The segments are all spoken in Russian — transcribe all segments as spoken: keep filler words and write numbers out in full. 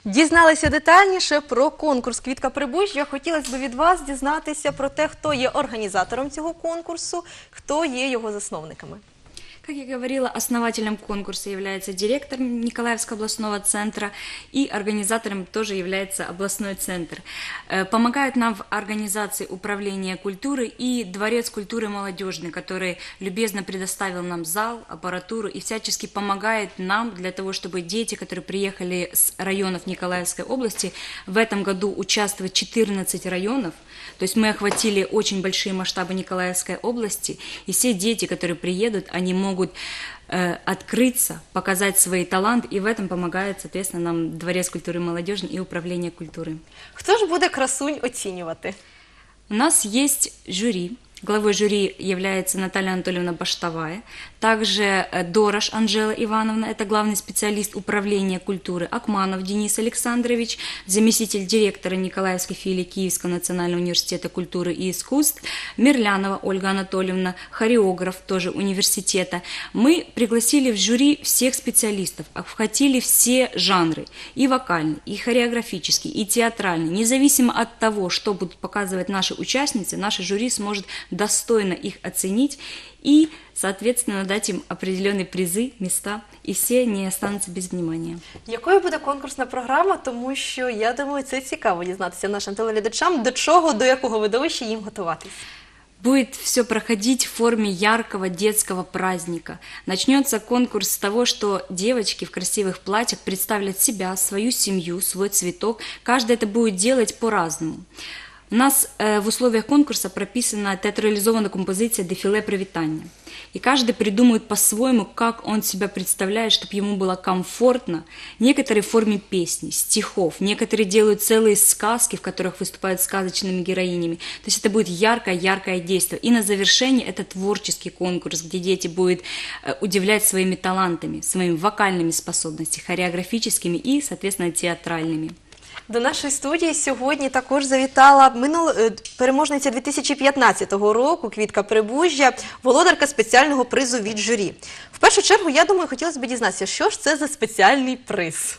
Дізналися детальніше про конкурс «Квітка Прибужжя». Хотілося б від вас дізнатися про те, хто є організатором цього конкурсу, хто є його засновниками. Как я говорила, основателем конкурса является директор Николаевского областного центра, и организатором тоже является областной центр. Помогают нам в организации управления культуры и Дворец культуры молодежный, который любезно предоставил нам зал, аппаратуру и всячески помогает нам для того, чтобы дети, которые приехали с районов Николаевской области, в этом году участвовать четырнадцать районов. То есть мы охватили очень большие масштабы Николаевской области, и все дети, которые приедут, они могут э, открыться, показать свои таланты, и в этом помогает, соответственно, нам Дворец культуры молодежный и Управление культуры. Хто ж буде красунь оцінювати? У нас есть жюри. Главой жюри является Наталья Анатольевна Баштовая, также Дорош Анжела Ивановна, это главный специалист управления культуры, Акманов Денис Александрович, заместитель директора Николаевской филии Киевского национального университета культуры и искусств, Мерлянова Ольга Анатольевна, хореограф тоже университета. Мы пригласили в жюри всех специалистов, охватили все жанры, и вокальный, и хореографический, и театральный. Независимо от того, что будут показывать наши участницы, наше жюри сможет достойно их оценить и, соответственно, дать им определенные призы, места, и все не останутся без внимания. Якою буде конкурсна програма? Тому що, я думаю, це цікаво дізнатися нашим телеглядачам, до чого, до якого видовища їм готуватись. Будет все проходить в форме яркого детского праздника. Начнется конкурс с того, что девочки в красивых платьях представлят себя, свою семью, свой цветок. Каждый это будет делать по-разному. У нас э, в условиях конкурса прописана театрализованная композиция «Дефиле привитания». И каждый придумает по-своему, как он себя представляет, чтобы ему было комфортно. Некоторые в форме песни, стихов, некоторые делают целые сказки, в которых выступают сказочными героинями. То есть это будет яркое-яркое действие. И на завершение это творческий конкурс, где дети будут э, удивлять своими талантами, своими вокальными способностями, хореографическими и, соответственно, театральными. До нашої студії сьогодні також завітала минул... переможниця дві тисячі п'ятнадцятого року «Квітка Прибужжя», володарка спеціального призу від журі. В першу чергу, я думаю, хотілося б дізнатися, що ж це за спеціальний приз?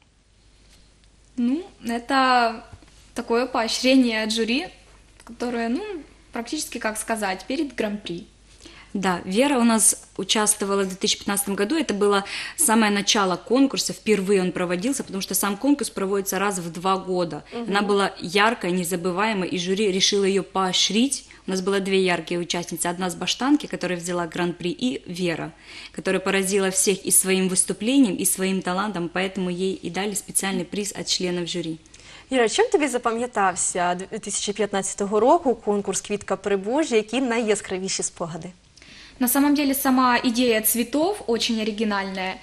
Ну, это такое поощрение от жюри, которое, ну, практически, как сказать, перед гран-при. Да, Вера у нас участвовала в две тысячи пятнадцатом году, это было самое начало конкурса, впервые он проводился, потому что сам конкурс проводится раз в два года. Угу. Она была яркой, незабываемой, и жюри решило ее поощрить. У нас было две яркие участницы, одна с Баштанки, которая взяла гран-при, и Вера, которая поразила всех и своим выступлением, и своим талантом, поэтому ей и дали специальный приз от членов жюри. Іра, чим тобі запам'ятався дві тисячі п'ятнадцятого року конкурс «Квітка Прибужжя», які найяскравіші спогади? На самом деле сама идея цветов очень оригинальная,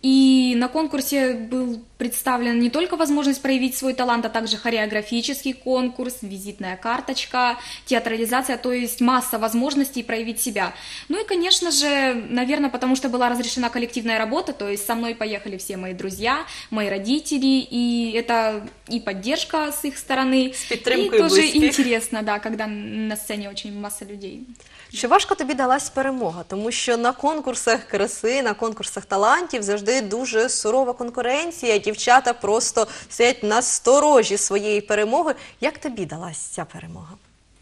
и на конкурсе был представлен не только возможность проявить свой талант, а также хореографический конкурс, визитная карточка, театрализация, то есть масса возможностей проявить себя. Ну и, конечно же, наверное, потому что была разрешена коллективная работа, то есть со мной поехали все мои друзья, мои родители, и это и поддержка с их стороны, и тоже интересно, да, когда на сцене очень масса людей. Чи важко тобі далась перемога? Тому що на конкурсах краси, на конкурсах талантів завжди дуже сурова конкуренція, дівчата просто стоять на сторожі своєї перемоги. Як тобі далась ця перемога?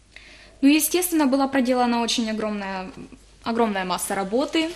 Ну, естественно, была проделана очень огромная, огромная масса работы.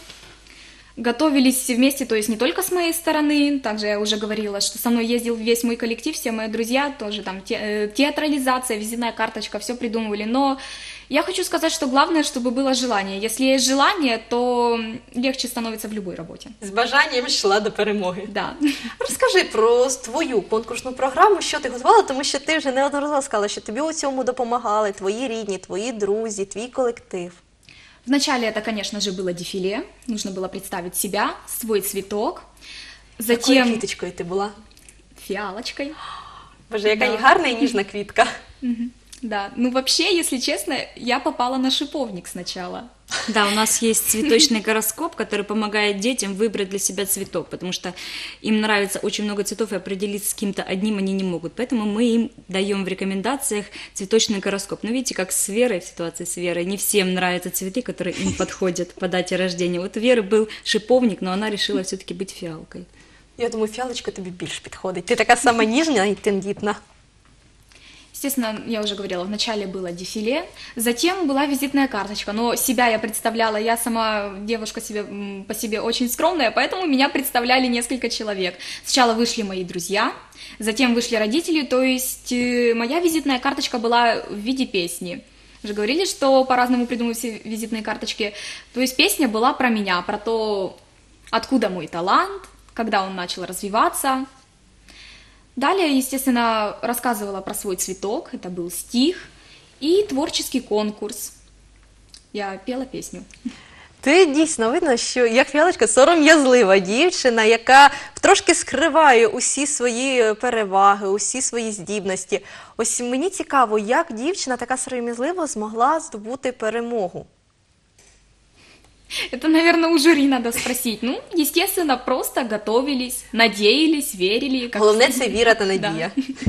Готовились вместе, то есть не только с моей стороны, также я уже говорила, что со мной ездил весь мой коллектив, все мои друзья, тоже там те, театрализация, визитная карточка, все придумывали, но я хочу сказать, что главное, чтобы было желание. Если есть желание, то легче становится в любой работе. З бажанням йшла до перемоги. Да. Розкажи про твою конкурсну програму, що ти готувала, тому що ти вже неодноразово сказала, що тобі у цьому допомагали твої рідні, твої друзі, твій колектив. Вначале это, конечно же, было дефиле, нужно было представить себя, свой цветок. Затем... Якою квіточкою ти була? Фиалочкой. Боже, яка да. гарна і ніжна квітка. Угу. Да, ну вообще, если честно, я попала на шиповник сначала. Да, у нас есть цветочный гороскоп, который помогает детям выбрать для себя цветок, потому что им нравится очень много цветов, и определиться с каким-то одним они не могут. Поэтому мы им даем в рекомендациях цветочный гороскоп. Но видите, как с Верой, в ситуации с Верой, не всем нравятся цветы, которые им подходят по дате рождения. Вот у Веры был шиповник, но она решила все-таки быть фиалкой. Я думаю, фіалочка тобі більш підходить. Ти така сама ніжна і тендітна. Естественно, я уже говорила, вначале было дефиле, затем была визитная карточка, но себя я представляла, я сама девушка себе, м, по себе очень скромная, поэтому меня представляли несколько человек. Сначала вышли мои друзья, затем вышли родители, то есть э, моя визитная карточка была в виде песни. Уже говорили, что по-разному придумывают все визитные карточки, то есть песня была про меня, про то, откуда мой талант, когда он начал развиваться. Далее, естественно, рассказывала про свой цветок, это был стих, и творческий конкурс. Я пела песню. Ти дійсно видно, що як фіалочка сором'язлива дівчина, яка трошки скриває усі свої переваги, усі свої здібності. Ось мені цікаво, як дівчина така сором'язлива змогла здобути перемогу. Это, наверное, у жюри надо спросить. Ну, естественно, просто готовились, надеялись, верили. Как Головне все. – це віра та надія.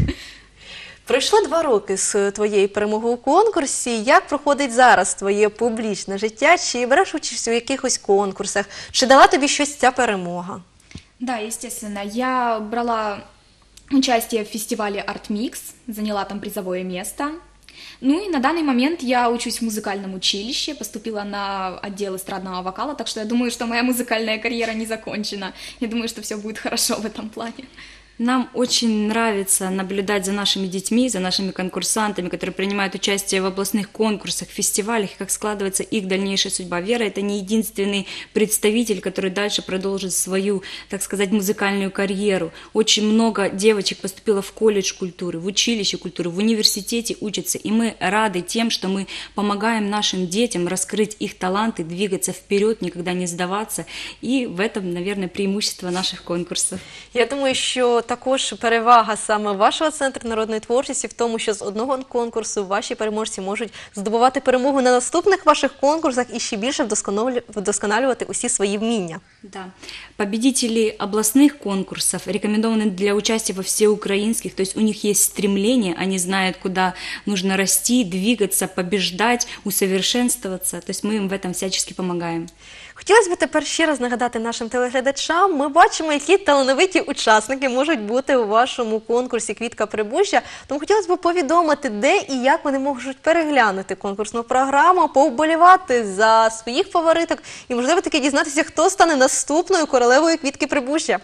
Пройшло два роки з твоєї перемоги у конкурсі. Як проходить зараз твоє публічне життя? Чи береш участь у якихось конкурсах? Чи дала тобі щось ця перемога? Да, естественно. Я брала участие в фестивале ArtMix, заняла там призовое место. Ну и на данный момент я учусь в музыкальном училище, поступила на отдел эстрадного вокала, так что я думаю, что моя музыкальная карьера не закончена. Я думаю, что все будет хорошо в этом плане. Нам очень нравится наблюдать за нашими детьми, за нашими конкурсантами, которые принимают участие в областных конкурсах, фестивалях, и как складывается их дальнейшая судьба. Вера – это не единственный представитель, который дальше продолжит свою, так сказать, музыкальную карьеру. Очень много девочек поступило в колледж культуры, в училище культуры, в университете учатся, и мы рады тем, что мы помогаем нашим детям раскрыть их таланты, двигаться вперед, никогда не сдаваться, и в этом, наверное, преимущество наших конкурсов. Я думаю, що також перевага саме вашого Центру народної творчості в тому, що з одного конкурсу ваші переможці можуть здобувати перемогу на наступних ваших конкурсах і ще більше вдосконалю- вдосконалювати усі свої вміння. Да. Победители областных конкурсов рекомендованы для участия во всеукраинских, то есть у них есть стремление, они знают, куда нужно расти, двигаться, побеждать, усовершенствоваться, то есть мы им в этом всячески помогаем. Хотілося б тепер ще раз нагадати нашим телеглядачам, ми бачимо, які талановиті учасники можуть бути у вашому конкурсі «Квітка Прибужжя». Тому хотілося б повідомити, де і як вони можуть переглянути конкурсну програму, повболівати за своїх фавориток і, можливо, таки дізнатися, хто стане наступною королевою «Квітки Прибужжя».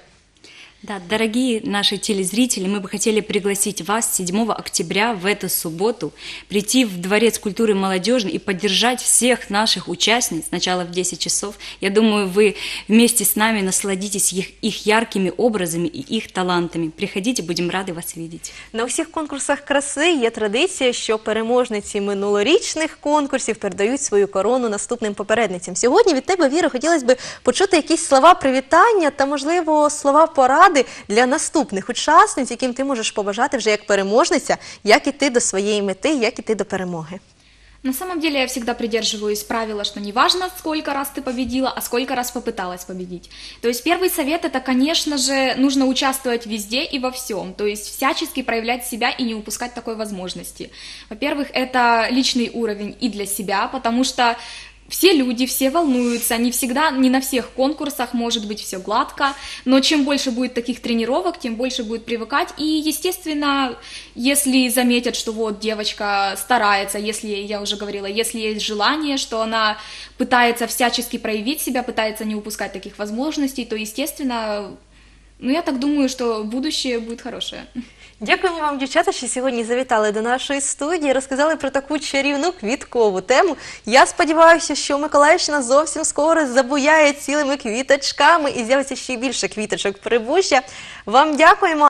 Да, дорогие наши телезрители, мы бы хотели пригласить вас седьмого октября в эту субботу прийти в Дворец культуры молодежи и поддержать всех наших участниц сначала в десять часов. Я думаю, вы вместе с нами насладитесь их, их яркими образами и их талантами. Приходите, будем рады вас видеть. На усіх конкурсах краси є традиція, що переможниці минулорічних конкурсів передають свою корону наступним попередницям. Сьогодні від тебе, Віра, хотілося б почути якісь слова привітання та, можливо, слова поради для наступних учасниць, яким ти можеш побажати вже як переможниця, як іти до своєї мети, як іти до перемоги. На самом деле я всегда придерживаюсь правила, что не важно, сколько раз ты победила, а сколько раз попыталась победить. То есть первый совет – это, конечно же, нужно участвовать везде и во всем, то есть всячески проявлять себя и не упускать такой возможности. Во-первых, это личный уровень и для себя, потому что все люди, все волнуются, не всегда, не на всех конкурсах может быть все гладко, но чем больше будет таких тренировок, тем больше будет привыкать. И, естественно, если заметят, что вот девочка старается, если, я уже говорила, если есть желание, что она пытается всячески проявить себя, пытается не упускать таких возможностей, то, естественно, ну, я так думаю, что будущее будет хорошее. Дякуємо вам, дівчата, що сьогодні завітали до нашої студії, розказали про таку чарівну квіткову тему. Я сподіваюся, що Миколаївщина зовсім скоро забуяє цілими квіточками і з'явиться ще більше квіточок Прибужжя. Вам дякуємо.